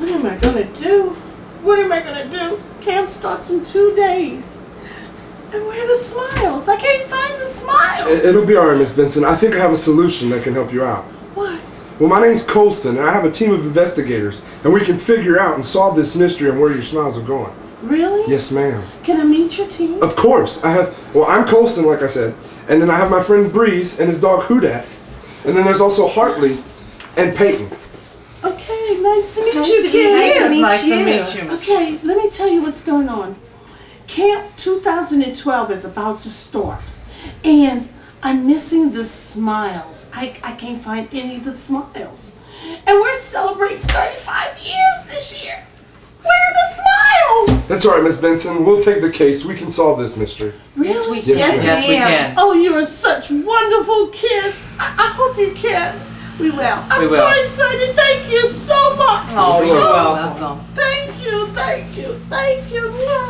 What am I gonna do? What am I gonna do? Camp starts in 2 days. And where are the smiles? I can't find the smiles. It'll be alright, Miss Benson. I think I have a solution that can help you out. What? Well, my name's Colston, and I have a team of investigators, and we can figure out and solve this mystery and where your smiles are going. Really? Yes, ma'am. Can I meet your team? Of course. I'm Colston, like I said, and then I have my friend Breeze and his dog Houdat, and then there's also Hartley and Peyton. Okay, nice to meet you, kid. Nice to meet you. Okay, let me tell you what's going on. Camp 2012 is about to start, and I'm missing the smiles. I can't find any of the smiles. And we're celebrating 35 years this year. Where are the smiles? That's alright, Miss Benson. We'll take the case. We can solve this mystery. Really? Yes, we Yes, can. ma'am. Yes, we can. Oh, you're such wonderful kids. I hope you can. We will. I'm so excited. Thank you so much. Oh, you're welcome. welcome. Thank you, thank you, thank you.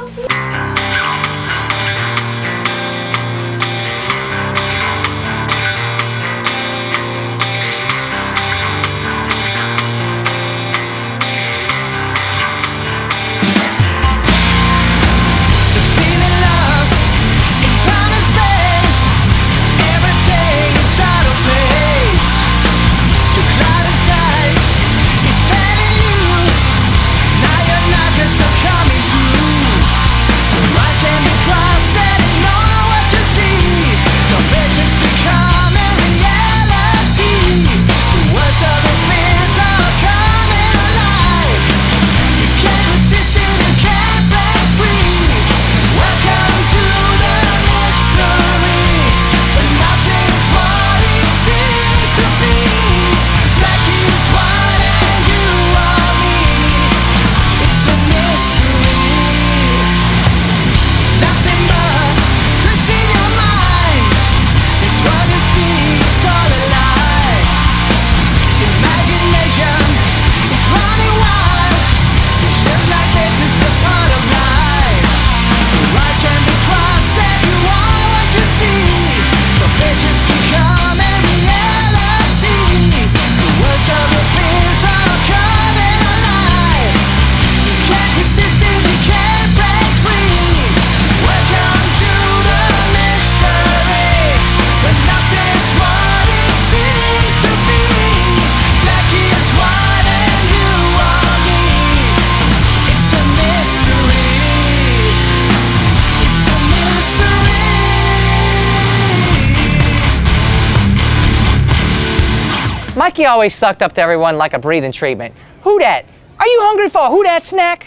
Mikey always sucked up to everyone like a breathing treatment. Houdat, are you hungry for a Houdat snack?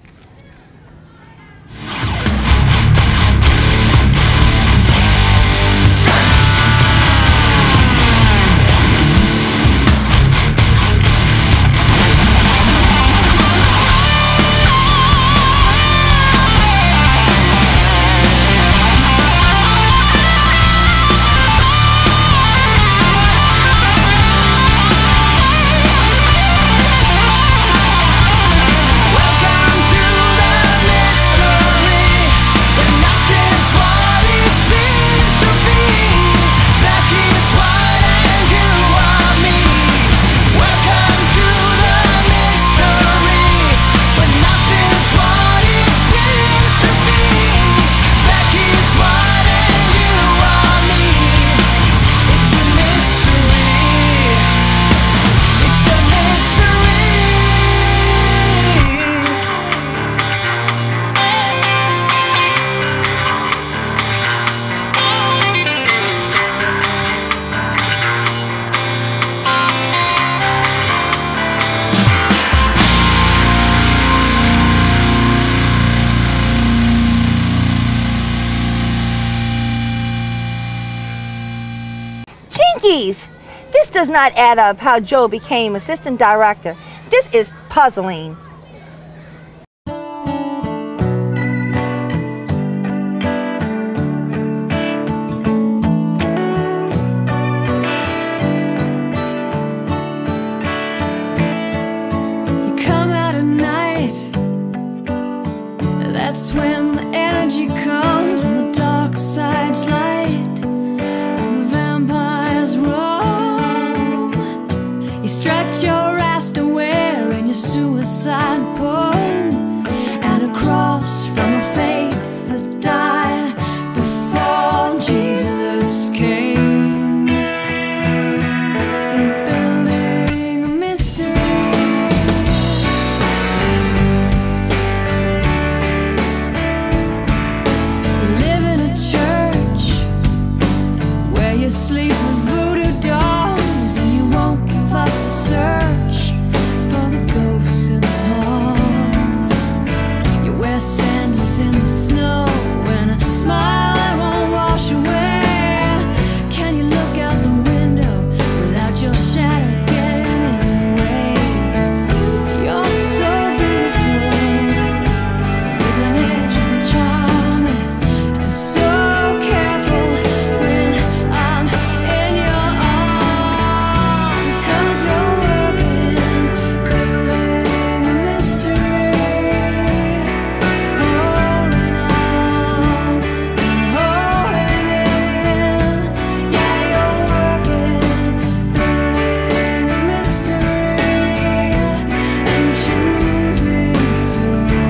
This does not add up how Joe became assistant director. This is puzzling. You come out at night, that's when the energy comes and the dark side's light. Stretch your ass to wear and your suicide hillside pole, and a cross from a faith that died before Jesus came. You're building a mystery. You live in a church where you sleep with voodoo dolls, and you won't give up the search for the ghosts in the halls. You wear sandals in the snow and a smile that won't wash away. Can you look out the window without your shadow getting in the way? You're so beautiful, with an edge and charming, and so careful when I'm in your arms. 'Cause you're working, building a mystery, holding on and holding in. Yeah, you're working, building a mystery, and choosing so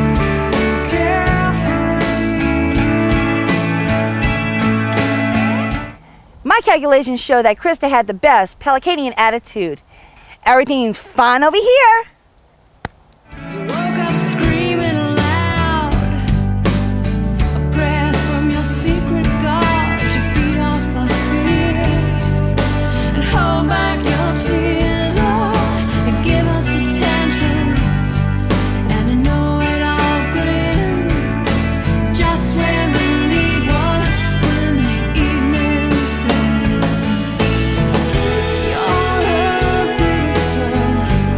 carefully. My calculations show that Krista had the best Pelicanian attitude. Everything's fine over here. You woke up screaming aloud, a prayer from your secret God to feed off our fears and hold back your tears. Oh, and give us a tantrum and a know-it-all grin, just when we need one, when the evening's thin. You're a beautiful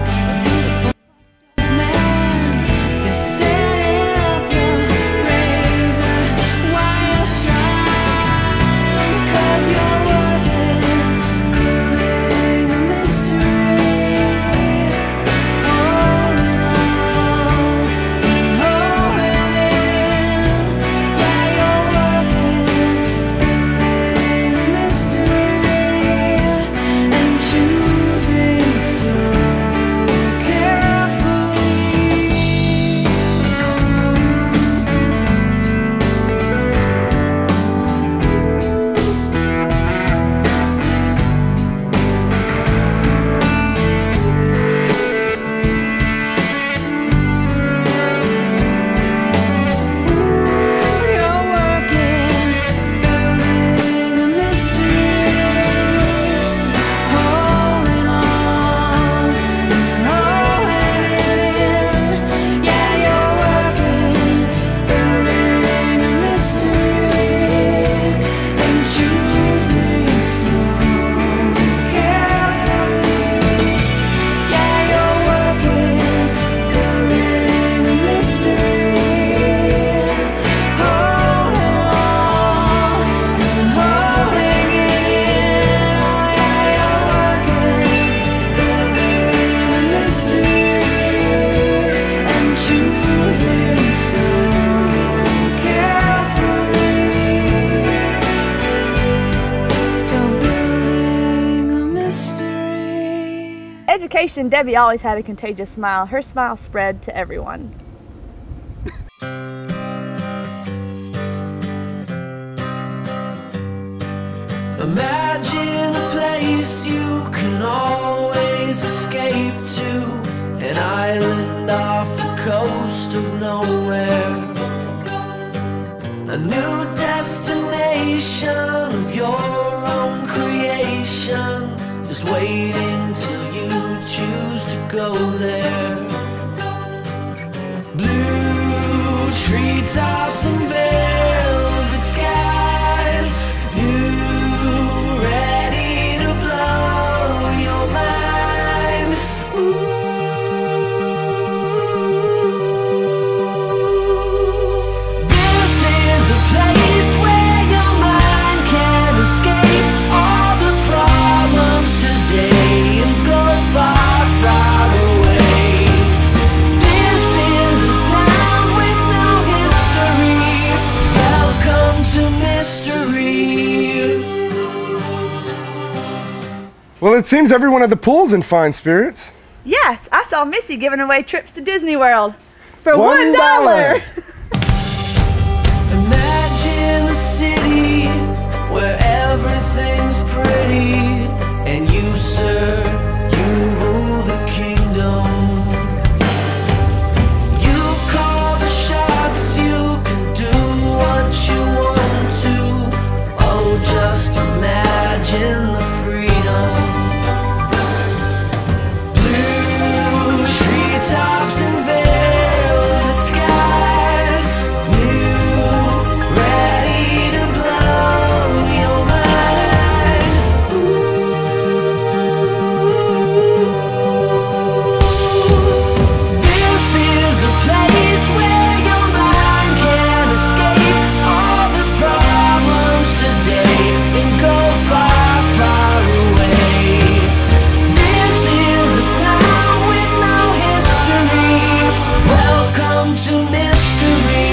man. You're setting up your razor wire shine, because you're working, building a mystery, holding on and holding in. Yeah, you're working, building a mystery, and choosing so carefully. You're working, building a mystery, holding on and holding in. Yeah, you're working, building a mystery, and choosing so carefully. Yeah, you're working, building a mystery, holding on and holding in. Oh, yeah, you're working, building a mystery, and choosing so carefully. You're building a mystery. Education, Debbie always had a contagious smile. Her smile spread to everyone. Imagine a place you can always escape to, an island off the coast of nowhere, a new destination of your own creation, just waiting till you choose to go there. Blue treetops and velvet skies, new, ready to blow your mind. This is a place where your mind can escape all the problems today and go far, far away. This is a town with no history. Welcome to mystery. Well, it seems everyone at the pool's in fine spirits. Yes, I saw Missy giving away trips to Disney World for $1. $1. Imagine a city where everything's pretty and you, sir, you rule the kingdom. You call the shots, you can do what you want to. Oh, just imagine the freedom. Blue treetops and velvet skies, new, ready to blow your mind. This is a place where your mind can escape all the problems today and go far, far away. This is a town with no history. Welcome to mystery.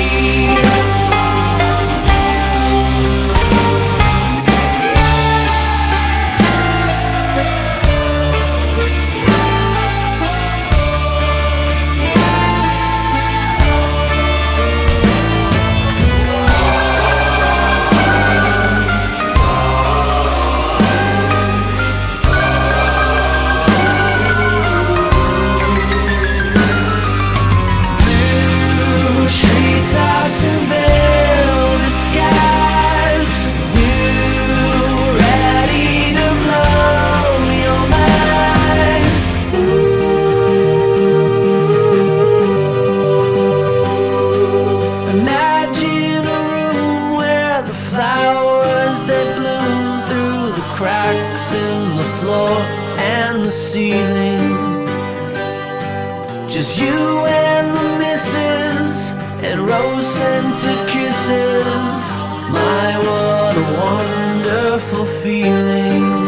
Treetops and velvet skies, new, ready to blow your mind. Imagine a room where the flowers that bloom through the cracks in the floor and the ceiling. Just you and the missus and rose-scented kisses. My, what a wonderful feeling.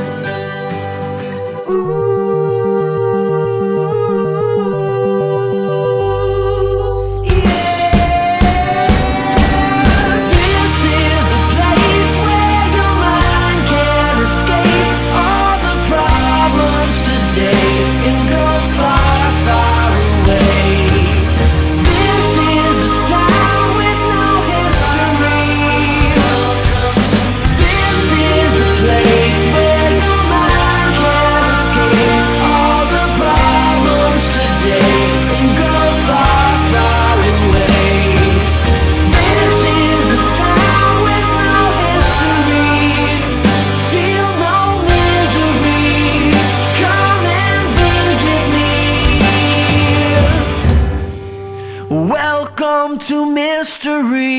Ooh, yeah. This is a place where your mind can escape all the problems today and go far, far away. This is a town with no history. This is a place where your mind can escape all the problems today and go far, far away. This is a town with no history. Feel no misery. Come and visit me. Welcome to mystery.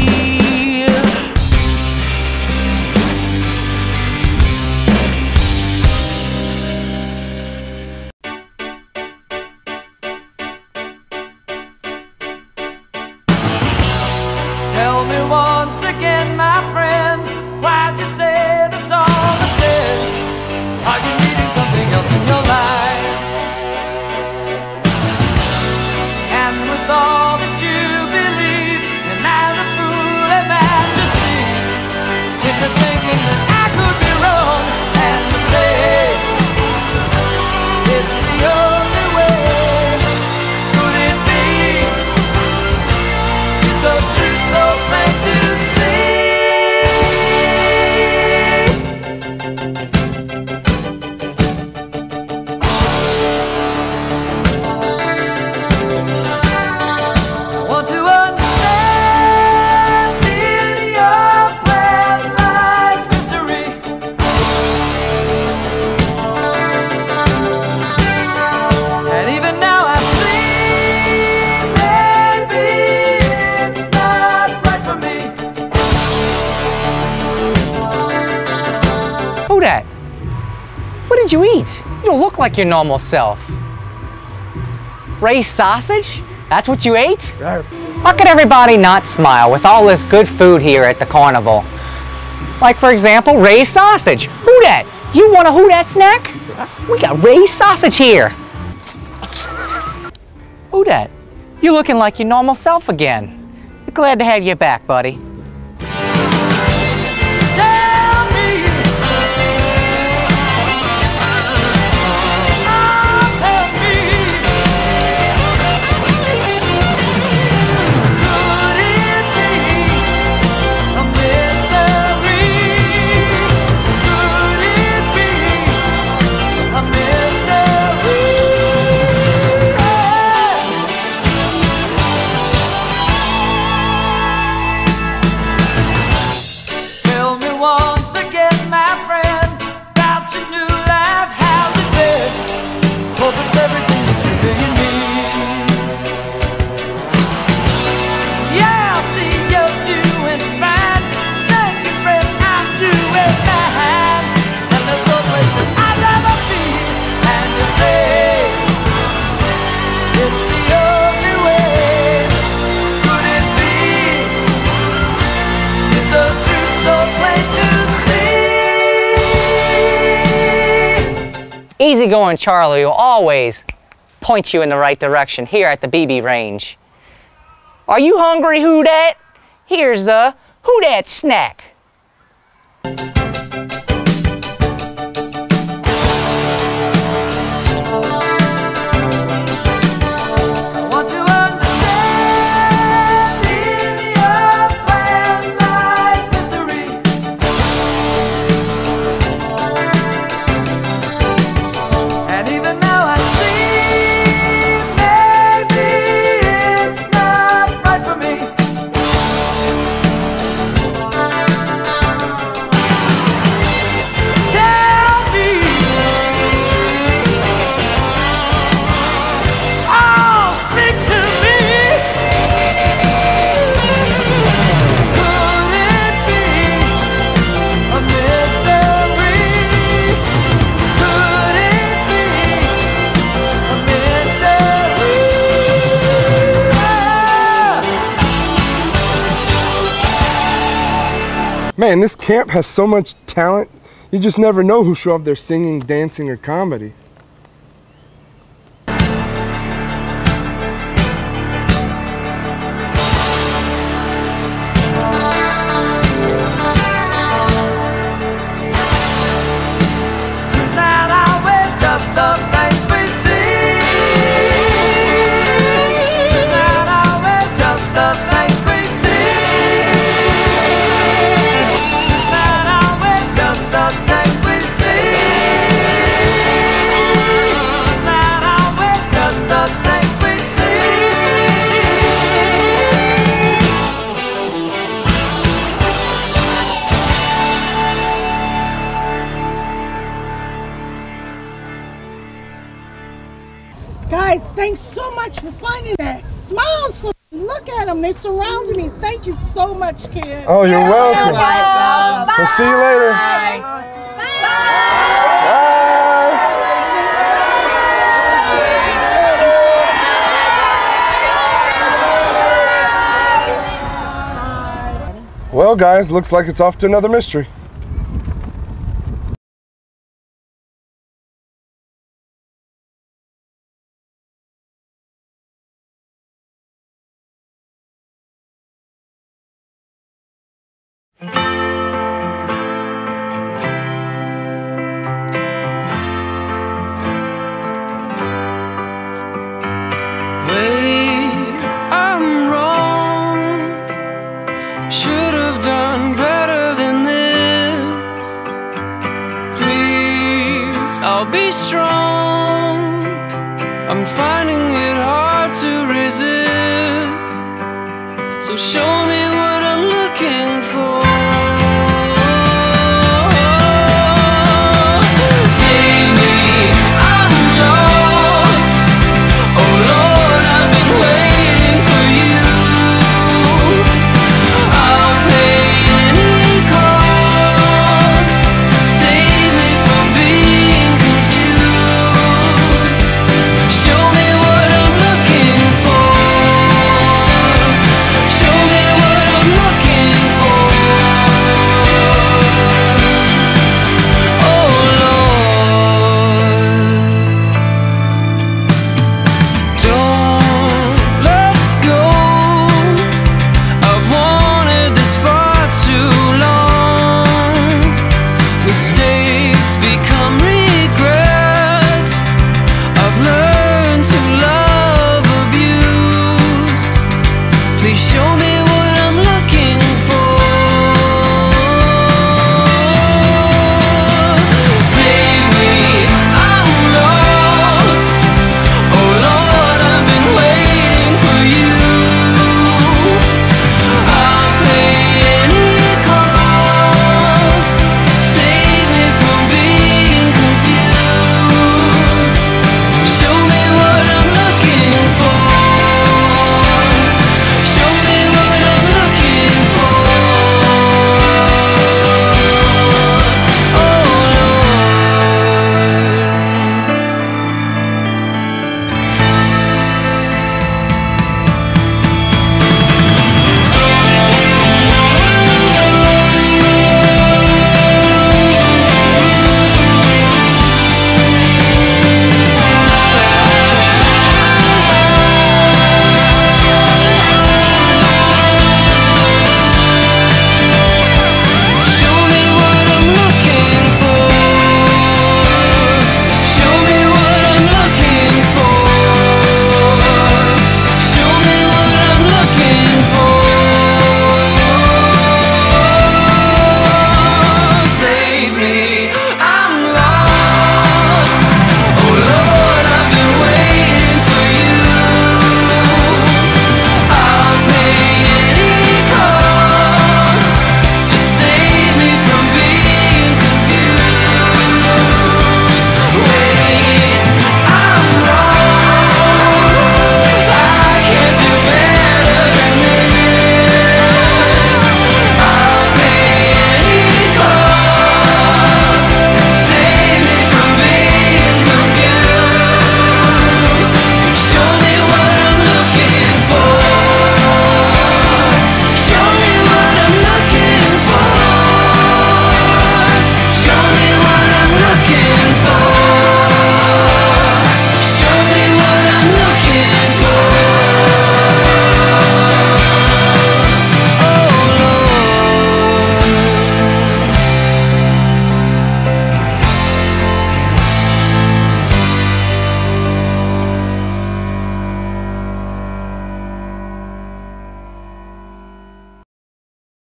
Tell me once again, my friend, why'd you say the song was dead? Are you needing something else in your life? And with all that you believe, you're neither fool or mad to see. Into thinking that I could be wrong and to say it's the only way. Could it be? Is the truth so plain to see? I want to understand in your plan lies mystery. And even now I see maybe it's not right for me. Who dat? What did you eat? You don't look like your normal self. Ray's sausage? That's what you ate? How could everybody not smile with all this good food here at the carnival? Like, for example, Ray's sausage. Who dat? You want a Who dat snack? We got Ray's sausage here. Who dat? You're looking like your normal self again. Glad to have you back, buddy. Tell me, I'm easygoing Charlie will always point you in the right direction here at the BB range. Are you hungry, Who Dat? Here's a Who Dat snack. Man, this camp has so much talent. You just never know who show up there singing, dancing, or comedy. Guys, thanks so much for finding that. Smiles for look at them. They surrounded me. Thank you so much, kids. Oh, you're welcome. Bye. We'll see you later. Bye. Well, guys, looks like it's off to another mystery. I'll be strong. I'm finding it hard to resist. So show me